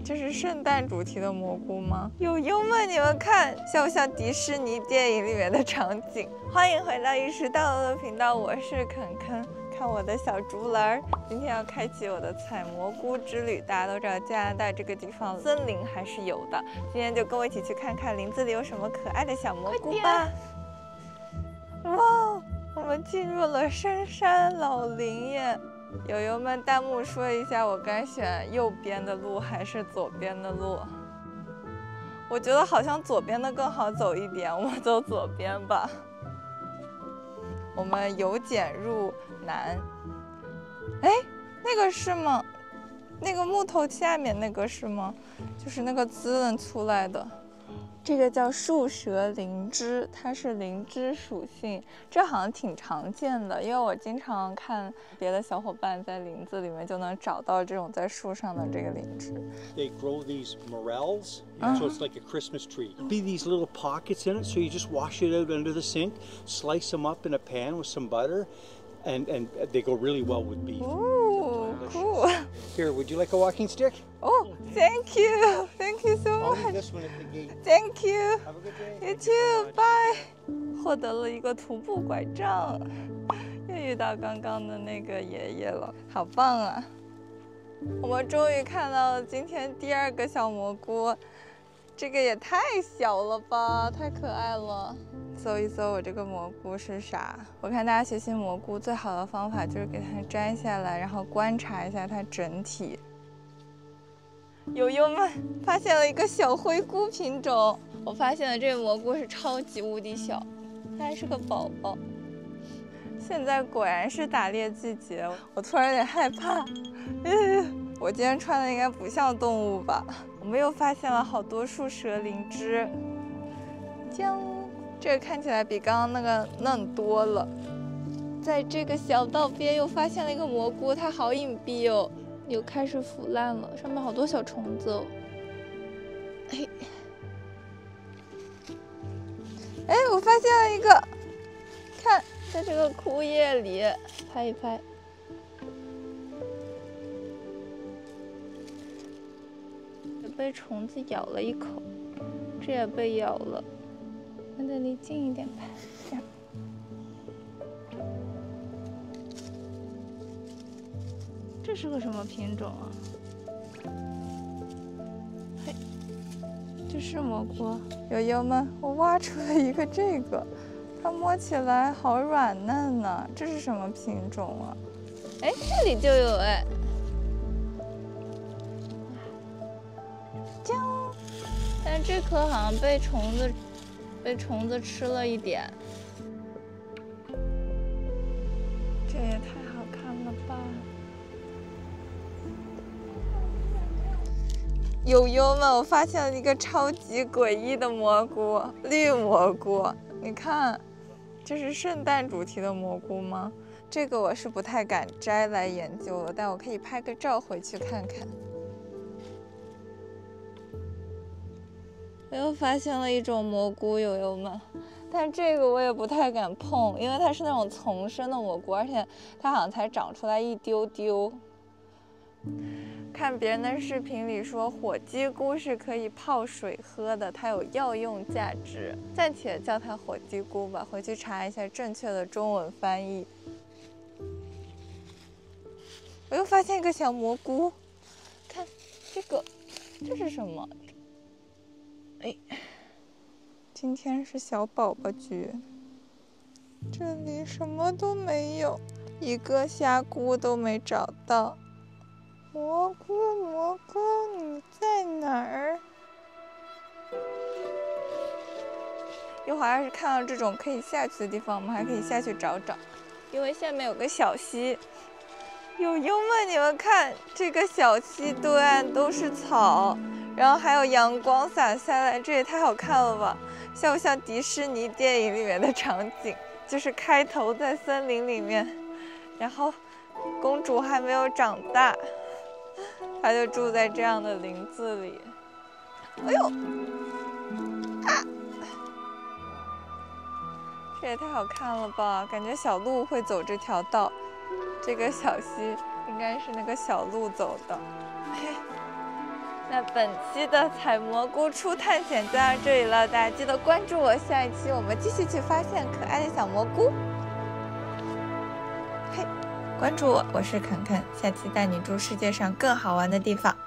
这是圣诞主题的蘑菇吗？友友们，你们看，像不像迪士尼电影里面的场景？欢迎回到意识到的频道，我是肯肯。看我的小竹篮，今天要开启我的采蘑菇之旅。大家都知道加拿大这个地方森林还是有的，今天就跟我一起去看看林子里有什么可爱的小蘑菇吧。哇，我们进入了深山老林耶！友友们，弹幕说一下，我该选右边的路还是左边的路？我觉得好像左边的更好走一点，我走左边吧。我们由简入难。哎，那个是吗？那个木头下面那个是吗？就是那个滋润出来的。这个叫树蛇灵芝，它是灵芝属性，这好像挺常见的，因为我经常看别的小伙伴在林子里面就能找到这种在树上的这个灵芝。 They grow these morels, so it's like a Christmas tree. Be these little pockets in it, so you just wash it out under the sink, slice them up in a pan with some butter, and they go really well with beef. Ooh, cool. Here, would you like a walking stick? Oh, thank you. Thank you so I'll leave much. this one at the gate. Thank you. Have a good day. You too. Bye. 获得了一个徒步拐杖，又遇到刚刚的那个爷爷了，好棒啊！我们终于看到了今天第二个小蘑菇，这个也太小了吧，太可爱了。搜一搜我这个蘑菇是啥？我看大家学习蘑菇最好的方法就是给它摘下来，然后观察一下它整体。友友们发现了一个小灰菇品种，我发现了这个蘑菇是超级无敌小，它还是个宝宝。现在果然是打猎季节，我突然有点害怕。我今天穿的应该不像动物吧？我们又发现了好多树蛇灵芝，将这个看起来比刚刚那个嫩多了。在这个小道边又发现了一个蘑菇，它好隐蔽哦。又开始腐烂了，上面好多小虫子哦。哎，我发现了一个，看，在这个枯叶里拍一拍。也被虫子咬了一口，这也被咬了。那得离近一点拍，这样。这是个什么品种啊？嘿，这是蘑菇。友友们，我挖出了一个这个，它摸起来好软嫩呢。这是什么品种啊？哎，这里就有哎。将，但这颗好像被虫子吃了一点。这也太好看了吧！友友们，我发现了一个超级诡异的蘑菇——绿蘑菇。你看，这是圣诞主题的蘑菇吗？这个我是不太敢摘来研究了，但我可以拍个照回去看看。我又发现了一种蘑菇，友友们，但这个我也不太敢碰，因为它是那种丛生的蘑菇，而且它好像才长出来一丢丢。看别人的视频里说火鸡菇是可以泡水喝的，它有药用价值，暂且叫它火鸡菇吧，回去查一下正确的中文翻译。我又发现一个小蘑菇，看这是什么？哎，今天是小宝宝局，这里什么都没有，一个虾菇都没找到。蘑菇，蘑菇，你在哪儿？一会儿要是看到这种可以下去的地方，我们还可以下去找找，因为下面有个小溪。友友们，你们看，这个小溪对岸都是草。然后还有阳光洒下来，这也太好看了吧！像不像迪士尼电影里面的场景？就是开头在森林里面，然后公主还没有长大，她就住在这样的林子里。哎呦，啊！这也太好看了吧！感觉小鹿会走这条道，这个小溪应该是那个小鹿走的。嘿， 那本期的采蘑菇初探险就到这里了，大家记得关注我，下一期我们继续去发现可爱的小蘑菇。嘿，关注我，我是肯肯，下期带你住世界上更好玩的地方。